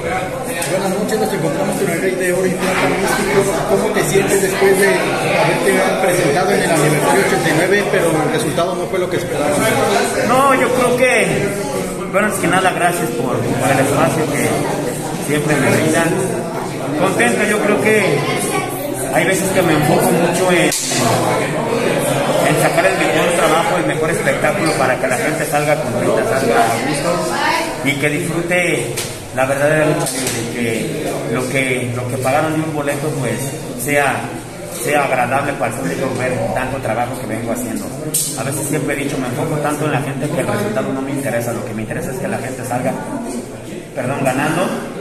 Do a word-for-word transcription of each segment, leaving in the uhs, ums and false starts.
Buenas noches, nos encontramos con el Rey de Oro y Plata Místico. ¿Cómo te sientes después de haberte presentado en el aniversario ochenta y nueve, pero el resultado no fue lo que esperábamos? No, yo creo que, bueno, es que nada, gracias por, por el espacio que siempre me brindan. Contento, yo creo que hay veces que me enfoco mucho en, en sacar el mejor trabajo, el mejor espectáculo para que la gente salga contenta, salga a gusto y que disfrute la verdadera lucha libre, que lo que lo que pagaron de un boleto pues sea sea agradable para el público ver tanto trabajo que vengo haciendo. A veces siempre he dicho, me enfoco tanto en la gente que el resultado no me interesa, lo que me interesa es que la gente salga, perdón, ganando,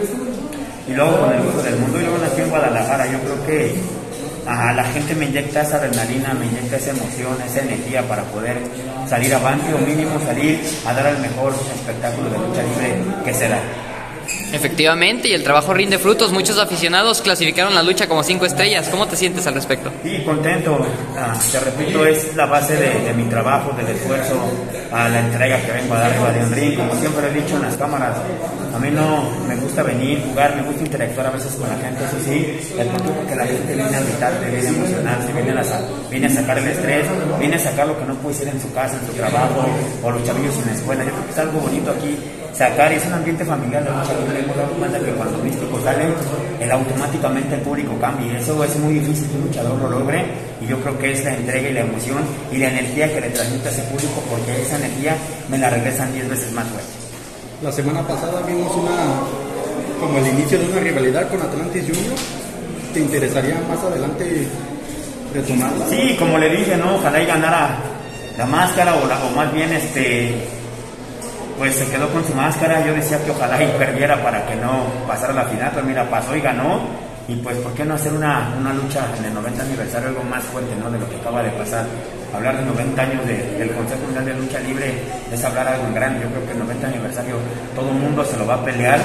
y luego con el gusto del mundo. Y luego aquí en Guadalajara yo creo que a la gente me inyecta esa adrenalina, me inyecta esa emoción, esa energía para poder salir avante o mínimo salir a dar el mejor espectáculo de lucha libre que se da. Efectivamente, y el trabajo rinde frutos. Muchos aficionados clasificaron la lucha como cinco estrellas. ¿Cómo te sientes al respecto? Sí, contento. Ah, te repito, es la base de, de mi trabajo, del esfuerzo, a la entrega que vengo a dar arriba de un ring. Como siempre he dicho en las cámaras, a mí no me gusta venir, jugar, me gusta interactuar a veces con la gente, eso sí, el punto porque la gente viene a gritarse, viene a emocionarse, viene a, la, viene a sacar el estrés, viene a sacar lo que no puede ser en su casa, en su trabajo, o los chavillos en la escuela. Yo creo que es algo bonito aquí sacar, y es un ambiente familiar de lucha libre. Hemos dado cuenta que cuando Místico sale, el, automáticamente el público cambia, y eso es muy difícil que un luchador lo logre, y yo creo que es la entrega y la emoción y la energía que le transmite a ese público, porque esa energía me la regresan diez veces más fuerte. La semana pasada vimos una como el inicio de una rivalidad con Atlantis Junior. ¿Te interesaría más adelante retomarla? Sí, como le dije, no, ojalá y ganara la máscara, o, la, o más bien este pues se quedó con su máscara. Yo decía que ojalá y perdiera para que no pasara a la final, pero mira, pasó y ganó. Y pues, ¿por qué no hacer una, una lucha en el noventa aniversario, algo más fuerte, ¿no?, de lo que acaba de pasar? Hablar de noventa años de, del Consejo Mundial de Lucha Libre es hablar algo en grande. Yo creo que el noventa aniversario todo el mundo se lo va a pelear.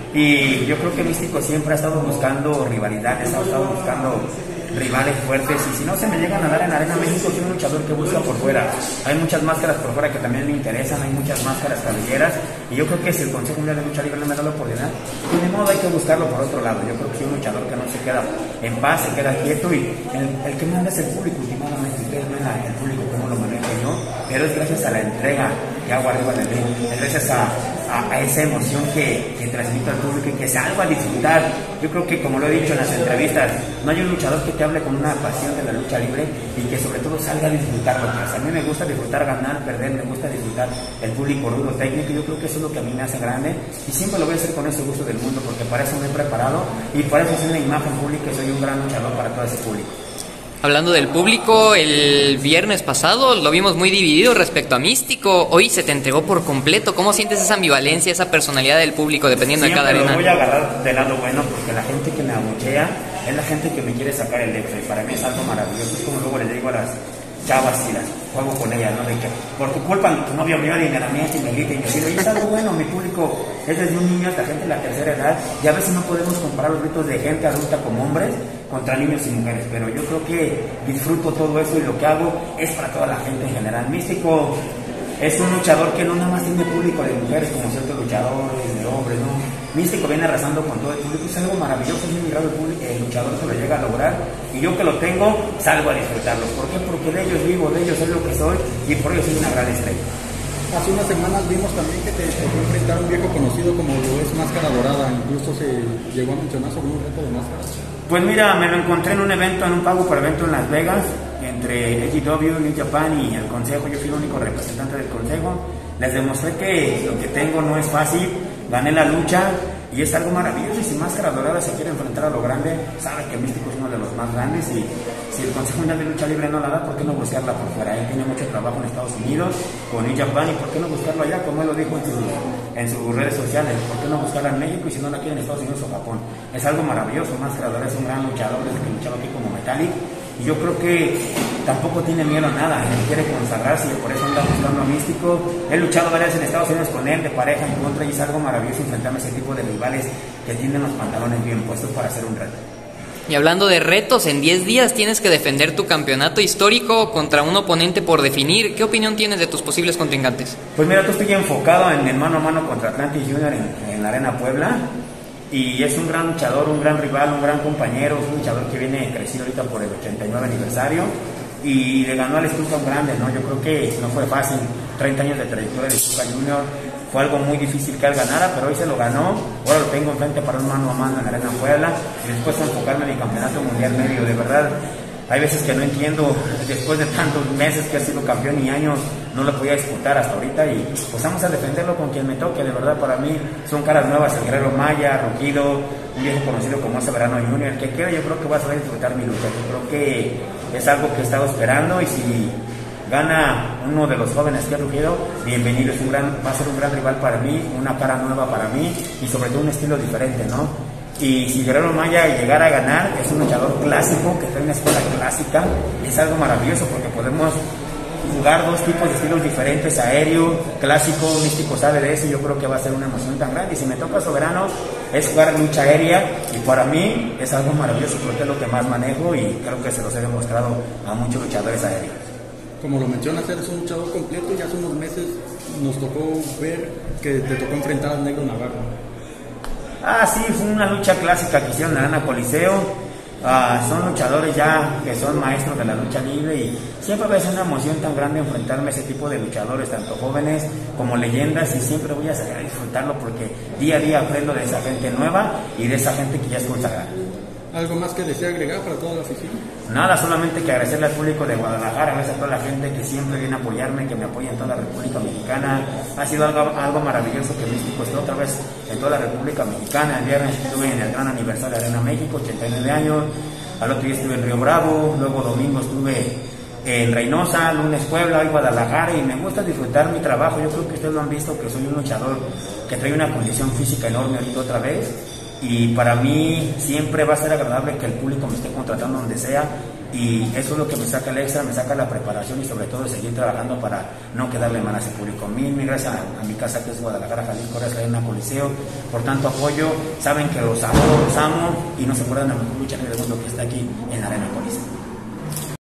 Y yo creo que Místico siempre ha estado buscando rivalidades, ha estado buscando rivales fuertes, y si no se me llegan a dar en Arena México, soy un luchador que busca por fuera. Hay muchas máscaras por fuera que también me interesan, hay muchas máscaras cabelleras, y yo creo que si el Consejo Mundial de Lucha Libre no me da la oportunidad, pues de modo hay que buscarlo por otro lado. Yo creo que soy un luchador que no se queda en paz, se queda quieto, y el, el que manda es el público. Últimamente ustedes ven el público como lo manejo yo, pero es gracias a la entrega que hago arriba del ring, es gracias a, a, a esa emoción que, que transmito al público y que salgo a disfrutar. Yo creo que, como lo he dicho en las entrevistas, no hay un luchador que te hable con una pasión de la lucha libre y que sobre todo salga a disfrutar lo que hace. A mí me gusta disfrutar ganar, perder, me gusta disfrutar el público rudo, técnico, y yo creo que eso es lo que a mí me hace grande, y siempre lo voy a hacer con ese gusto del mundo, porque para eso me he preparado y para eso soy una imagen pública y soy un gran luchador para todo ese público. Hablando del público, el viernes pasado lo vimos muy dividido respecto a Místico. Hoy se te entregó por completo. ¿Cómo sientes esa ambivalencia, esa personalidad del público dependiendo Siempre de cada arena? Lo voy a agarrar del lado bueno, porque la gente que me abuchea es la gente que me quiere sacar el extra, y para mí es algo maravilloso. Es como luego les digo a las chavas y las juego con ellas, ¿no? De que por tu culpa tu novio mío y me la miente y me grita y me dice, y es algo bueno. Mi público es desde un niño hasta gente de la tercera edad, y a veces no podemos comparar los gritos de gente adulta como hombres contra niños y mujeres, pero yo creo que disfruto todo eso, y lo que hago es para toda la gente en general. Místico es un luchador que no nada más tiene público de mujeres como ciertos luchadores, de hombres, ¿no? Místico viene arrasando con todo el público, es algo maravilloso, es muy raro el, público, el luchador que lo llega a lograr, y yo que lo tengo, salgo a disfrutarlos. ¿Por qué? Porque de ellos vivo, de ellos es lo que soy, y por ello soy una gran estrella. Hace unas semanas vimos también que te tocó enfrentar a un viejo conocido como lo es Máscara Dorada, incluso se llegó a mencionar sobre un reto de máscaras. Pues mira, me lo encontré en un evento, en un pago por evento en Las Vegas, entre A E W, New Japan y el Consejo. Yo fui el único representante del Consejo. Les demostré que lo que tengo no es fácil, gané la lucha, y es algo maravilloso. Y si Máscara Dorada se quiere enfrentar a lo grande, sabe que Místico es uno de los más grandes, y si el Consejo Mundial de Lucha Libre no la da, ¿por qué no buscarla por fuera? Él tiene mucho trabajo en Estados Unidos con New Japan, y ¿por qué no buscarlo allá? Como él lo dijo en, su, en sus redes sociales, ¿por qué no buscarla en México? Y si no la quiere en Estados Unidos o Japón, es algo maravilloso. Máscara Dorada es un gran luchador, desde que luchaba aquí como Metallic, y yo creo que tampoco tiene miedo a nada. Él quiere consagrarse, y por eso anda buscando a Místico. He luchado varias veces en Estados Unidos con él, de pareja en contra, y es algo maravilloso enfrentarme a ese tipo de rivales que tienen los pantalones bien puestos para hacer un reto. Y hablando de retos, en diez días tienes que defender tu campeonato histórico contra un oponente por definir. ¿Qué opinión tienes de tus posibles contrincantes? Pues mira, tú estoy enfocado en el mano a mano contra Atlantis Junior en, en la Arena Puebla, y es un gran luchador, un gran rival, un gran compañero, es un luchador que viene crecido ahorita por el ochenta y nueve aniversario y le ganó al Stuka un grande, ¿no? Yo creo que no fue fácil, treinta años de trayectoria de Stuka Junior, fue algo muy difícil que él ganara, pero hoy se lo ganó, ahora lo tengo enfrente para un mano a mano en la Arena Puebla y después enfocarme en el campeonato mundial medio, de verdad. Hay veces que no entiendo, después de tantos meses que ha sido campeón y años, no lo podía disputar hasta ahorita y pues vamos a defenderlo con quien me toque. De verdad, para mí son caras nuevas, el Guerrero Maya, Rugido, un viejo conocido como Severano Junior, el que quiera yo creo que va a saber disfrutar mi lucha. Yo creo que es algo que he estado esperando y si gana uno de los jóvenes que ha Rugido, bienvenido, es un gran, va a ser un gran rival para mí, una cara nueva para mí y sobre todo un estilo diferente, ¿no? Y si Guerrero Maya llegara a ganar, es un luchador clásico que trae una escuela clásica, es algo maravilloso porque podemos jugar dos tipos de estilos diferentes, aéreo, clásico, místico sabe de eso, yo creo que va a ser una emoción tan grande. Y si me toca Soberano, es jugar lucha aérea y para mí es algo maravilloso porque es lo que más manejo y creo que se los he demostrado a muchos luchadores aéreos. Como lo mencionas, eres un luchador completo y hace unos meses nos tocó ver que te tocó enfrentar al Negro Navarro. Ah, sí, fue una lucha clásica que hicieron en la Arena Coliseo. Ah, son luchadores ya que son maestros de la lucha libre y siempre va a ser una emoción tan grande enfrentarme a ese tipo de luchadores, tanto jóvenes como leyendas, y siempre voy a salir a disfrutarlo porque día a día aprendo de esa gente nueva y de esa gente que ya es consagrada. ¿Algo más que desea agregar para toda la oficina? Nada, solamente que agradecerle al público de Guadalajara, gracias a toda la gente que siempre viene a apoyarme, que me apoya en toda la República Mexicana. Ha sido algo, algo maravilloso que Místico esté otra vez en toda la República Mexicana. El viernes estuve en el gran aniversario de Arena México, ochenta y nueve años. Al otro día estuve en Río Bravo, luego domingo estuve en Reynosa, lunes Puebla, hoy Guadalajara, y me gusta disfrutar mi trabajo. Yo creo que ustedes lo han visto, que soy un luchador que trae una condición física enorme ahorita otra vez. Y para mí siempre va a ser agradable que el público me esté contratando donde sea y eso es lo que me saca el extra, me saca la preparación y sobre todo seguir trabajando para no quedarle mal a ese público. Mil, mil gracias a, a mi casa que es Guadalajara, Jalisco, gracias a la Arena Coliseo por tanto apoyo, saben que los amo, los amo y no se acuerdan de la mejor lucha del mundo que está aquí en la Arena Coliseo.